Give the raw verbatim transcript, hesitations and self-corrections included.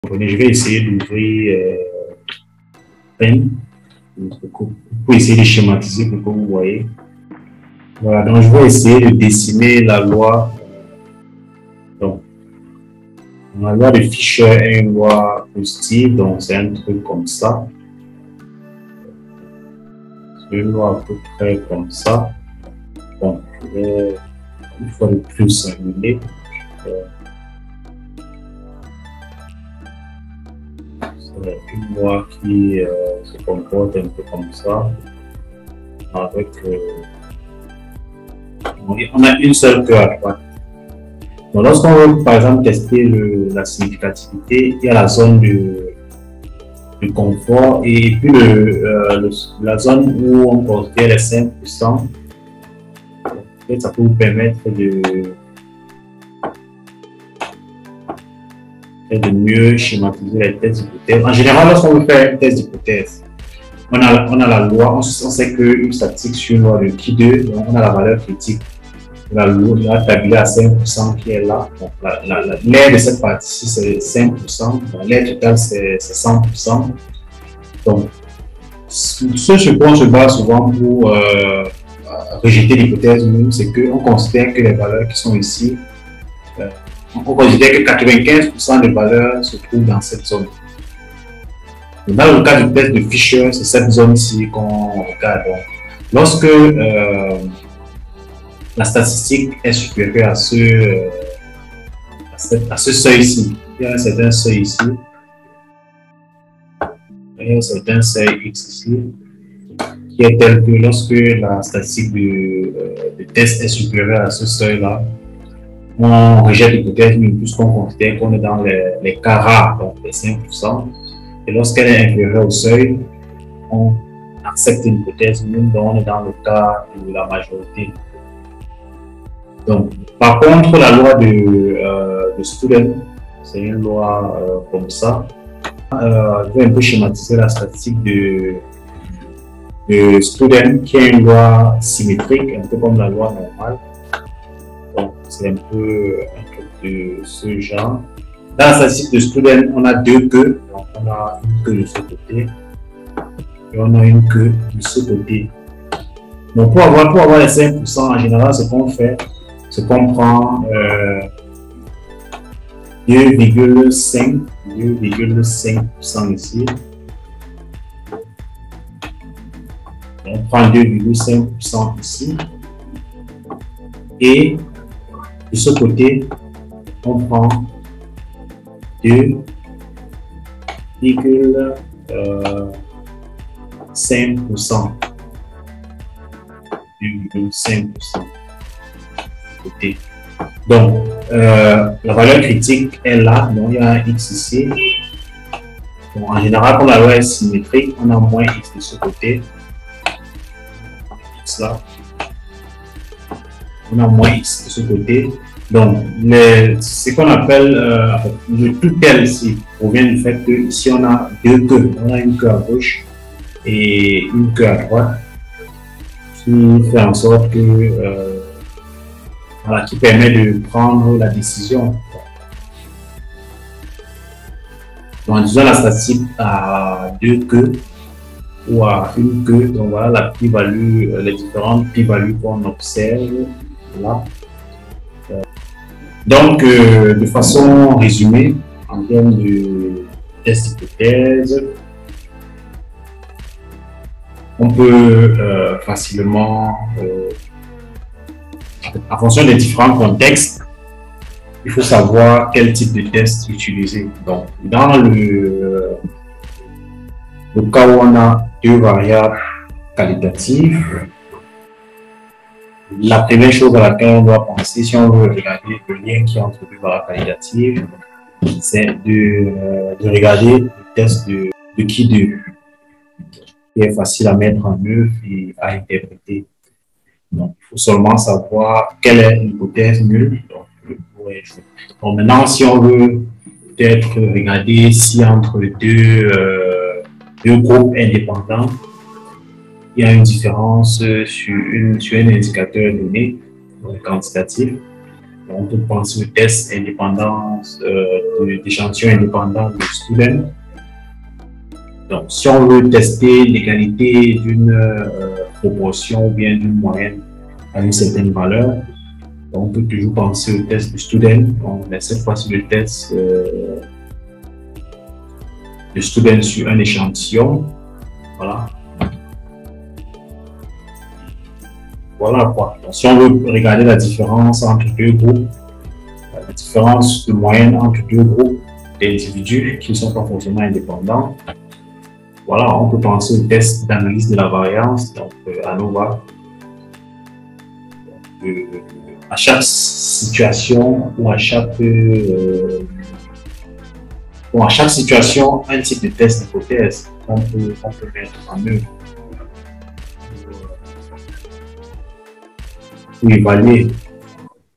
Je vais essayer d'ouvrir euh, peine pour essayer de schématiser pour que vous voyez. Voilà, donc je vais essayer de dessiner la loi. Donc, la loi de Fisher est une loi positive, donc c'est un truc comme ça. C'est une loi à peu près comme ça. Donc, je vais une fois de plus annuler. C'est une loi qui euh, se comporte un peu comme ça. Avec, euh, on a une seule queue à droite. Donc, lorsqu'on veut, par exemple, tester le, la significativité, il y a la zone de, de confort et puis le, euh, le, la zone où on considère les cinq pour cent. Ça peut vous permettre de, de mieux schématiser les tests d'hypothèse. En général, lorsqu'on veut faire un test d'hypothèse, on a, on a la loi, on, on sait qu'une statistique sur une loi de qui deux, donc on a la valeur critique. La loi tabulée à cinq pour cent qui est là. L'aire de cette partie-ci, c'est cinq pour cent. L'aire totale, c'est cent pour cent. Donc, ce sur quoi on se base souvent pour euh, rejeter l'hypothèse nulle, c'est qu'on considère que les valeurs qui sont ici, euh, on considère que quatre-vingt-quinze pour cent des valeurs se trouvent dans cette zone. Dans le cas du test de Fisher, c'est cette zone-ci qu'on regarde. Donc, lorsque euh, la statistique est supérieure à ce, euh, à ce, à ce seuil-ci, il y a un certain seuil ici, il y a un certain seuil X ici, qui est tel que lorsque la statistique de, euh, de test est supérieure à ce seuil-là, on rejette l'hypothèse, puisqu'on considère qu'on est dans les, les cas rares, donc les cinq pour cent, et lorsqu'elle est inférieure au seuil, on accepte l'hypothèse, donc on est dans le cas de la majorité. Donc, par contre, la loi de, euh, de Student, c'est une loi euh, comme ça. Euh, je vais un peu schématiser la statistique de, de Student, qui est une loi symétrique, un peu comme la loi normale. Donc, c'est un peu un truc de ce genre. Dans la statistique de Student, on a deux queues. Donc, on a une queue de ce côté et on a une queue de ce côté. Donc, pour avoir, pour avoir les cinq pour cent, en général, ce qu'on fait, c'est qu'on prend euh, deux virgule cinq pour cent ici. On prend deux virgule cinq pour cent ici. Et de ce côté, on prend deux virgule cinq pour cent. deux virgule cinq pour cent. Côté. Donc, euh, la valeur critique est là, donc il y a un X ici. Donc, en général, quand la loi est symétrique, on a moins X de ce côté. X là. On a moins X de ce côté. Donc, les, ce qu'on appelle euh, le tout tel ici provient du fait que ici on a deux queues. On a une queue à gauche et une queue à droite qui fait en sorte que euh, Voilà, qui permet de prendre la décision. Donc, disons la statistique à deux queues ou à une queue, donc voilà la plus-value, les différentes plus-values qu'on observe là. Donc, euh, de façon résumée, en termes de test d'hypothèse, on peut euh, facilement euh, en fonction des différents contextes, il faut savoir quel type de test utiliser. Donc, dans le, le cas où on a deux variables qualitatives, la première chose à laquelle on doit penser, si on veut regarder le lien qui est entre deux variables qualitatives, c'est de, euh, de regarder le test de, de qui deux, qui est facile à mettre en œuvre et à interpréter. Donc, il faut seulement savoir quelle est l'hypothèse nulle. Donc, bon, maintenant, si on veut peut-être regarder si entre deux, euh, deux groupes indépendants, il y a une différence sur, une, sur un indicateur donné, donc quantitatif. On peut penser au test indépendant, euh, d'échantillons indépendants de students. Donc, si on veut tester l'égalité d'une euh, proportion ou bien d'une moyenne à une certaine valeur, on peut toujours penser au test de student. On met cette fois-ci le test euh, de student sur un échantillon. Voilà. Voilà quoi. Donc, si on veut regarder la différence entre deux groupes, la différence de moyenne entre deux groupes d'individus qui ne sont pas forcément indépendants, voilà, on peut penser au test d'analyse de la variance, donc euh, ANOVA. Donc, euh, à chaque situation ou à chaque euh, bon, à chaque situation, un type de test d'hypothèse qu'on peut, qu'on peut mettre en œuvre pour évaluer